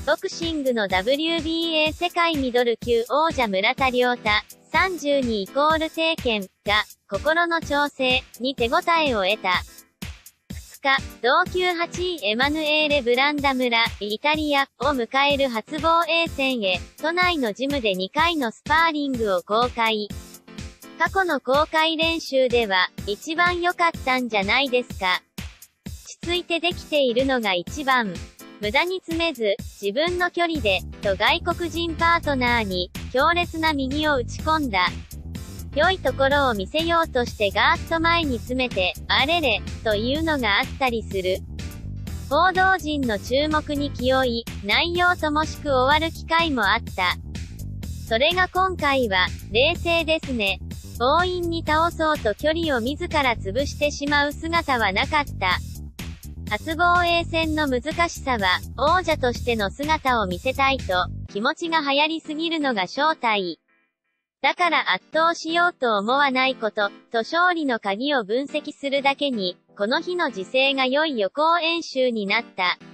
ボクシングの WBA 世界ミドル級王者村田諒太、32=帝拳が、心の調整に手応えを得た。2日、同級8位エマヌエーレ・ブランダ村、イタリアを迎える初防衛戦へ、都内のジムで2回のスパーリングを公開。過去の公開練習では、一番良かったんじゃないですか。落ち着いてできているのが一番。無駄に詰めず、自分の距離で、と外国人パートナーに、強烈な右を打ち込んだ。良いところを見せようとしてガーッと前に詰めて、あれれ、というのがあったりする。報道陣の注目に気負い、内容ともしく終わる機会もあった。それが今回は、冷静ですね。強引に倒そうと距離を自ら潰してしまう姿はなかった。初防衛戦の難しさは、王者としての姿を見せたいと、気持ちが流行りすぎるのが正体。だから圧倒しようと思わないこと、と勝利の鍵を分析するだけに、この日の時勢が良い予行演習になった。